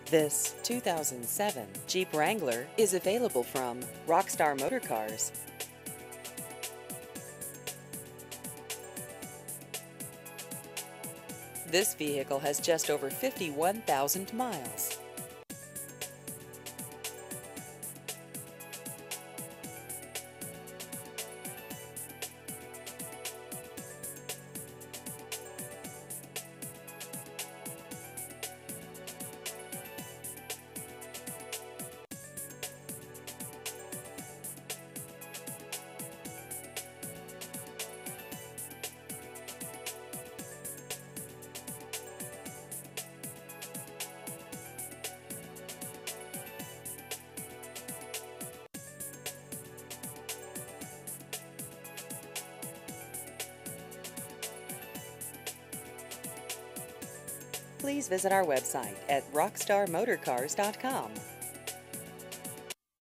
This 2007 Jeep Wrangler is available from Rockstar Motor Cars. This vehicle has just over 51,000 miles. Please visit our website at rockstarmotorcars.com.